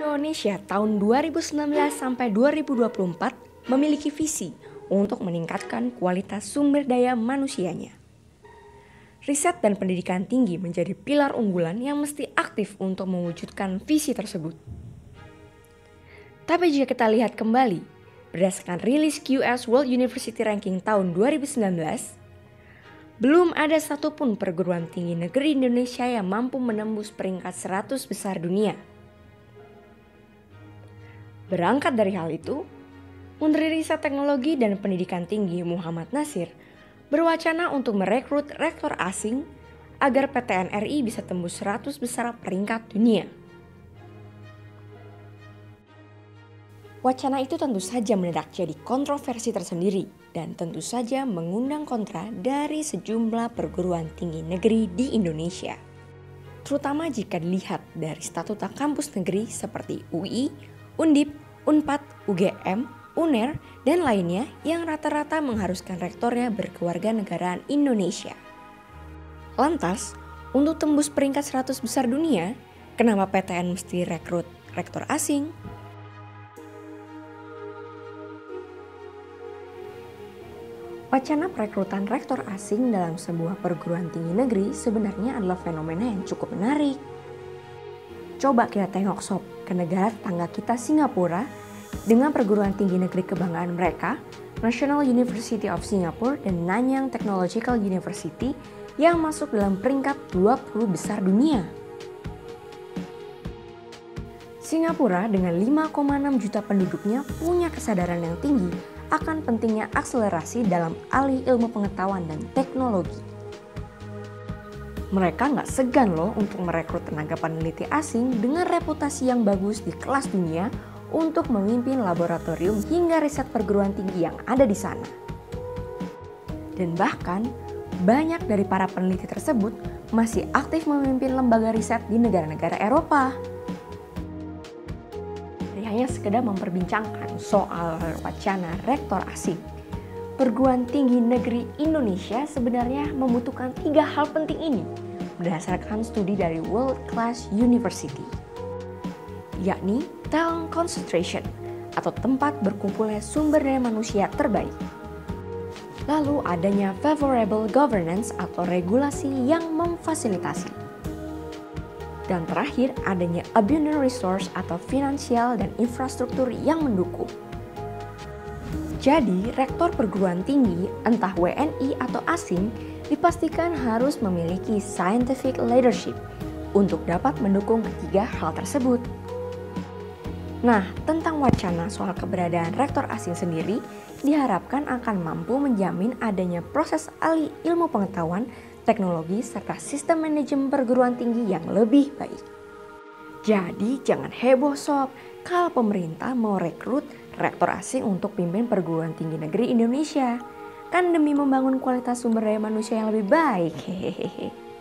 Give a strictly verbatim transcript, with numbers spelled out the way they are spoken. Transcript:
Indonesia tahun dua ribu sembilan belas sampai dua ribu dua puluh empat memiliki visi untuk meningkatkan kualitas sumber daya manusianya. Riset dan pendidikan tinggi menjadi pilar unggulan yang mesti aktif untuk mewujudkan visi tersebut. Tapi jika kita lihat kembali, berdasarkan rilis Q S World University Ranking tahun dua ribu sembilan belas, belum ada satupun perguruan tinggi negeri Indonesia yang mampu menembus peringkat seratus besar dunia. Berangkat dari hal itu, Menteri Riset Teknologi dan Pendidikan Tinggi Muhammad Nasir berwacana untuk merekrut rektor asing agar P T N R I bisa tembus seratus besar peringkat dunia. Wacana itu tentu saja mendadak jadi kontroversi tersendiri dan tentu saja mengundang kontra dari sejumlah perguruan tinggi negeri di Indonesia. Terutama jika dilihat dari statuta kampus negeri seperti U I, Undip, Unpad, U G M, U N E R, dan lainnya yang rata-rata mengharuskan rektornya berkewarganegaraan Indonesia. Lantas, untuk tembus peringkat seratus besar dunia, kenapa P T N mesti rekrut rektor asing? Wacana perekrutan rektor asing dalam sebuah perguruan tinggi negeri sebenarnya adalah fenomena yang cukup menarik. Coba kita tengok sob ke negara tetangga kita Singapura dengan perguruan tinggi negeri kebanggaan mereka, National University of Singapore dan Nanyang Technological University yang masuk dalam peringkat dua puluh besar dunia. Singapura dengan lima koma enam juta penduduknya punya kesadaran yang tinggi akan pentingnya akselerasi dalam alih ilmu pengetahuan dan teknologi. Mereka nggak segan loh untuk merekrut tenaga peneliti asing dengan reputasi yang bagus di kelas dunia untuk memimpin laboratorium hingga riset perguruan tinggi yang ada di sana. Dan bahkan, banyak dari para peneliti tersebut masih aktif memimpin lembaga riset di negara-negara Eropa. Hanya sekedar memperbincangkan soal wacana rektor asing. Perguruan tinggi negeri Indonesia sebenarnya membutuhkan tiga hal penting ini berdasarkan studi dari World Class University, yakni talent concentration atau tempat berkumpulnya sumber daya manusia terbaik. Lalu adanya favorable governance atau regulasi yang memfasilitasi. Dan terakhir adanya abundant resource atau finansial dan infrastruktur yang mendukung. Jadi rektor perguruan tinggi entah W N I atau asing dipastikan harus memiliki scientific leadership untuk dapat mendukung ketiga hal tersebut. Nah, tentang wacana soal keberadaan rektor asing sendiri diharapkan akan mampu menjamin adanya proses alih ilmu pengetahuan, teknologi, serta sistem manajemen perguruan tinggi yang lebih baik. Jadi jangan heboh sob kalau pemerintah mau rekrut rektor asing untuk pimpin perguruan tinggi negeri Indonesia. Kan demi membangun kualitas sumber daya manusia yang lebih baik. Hehehe.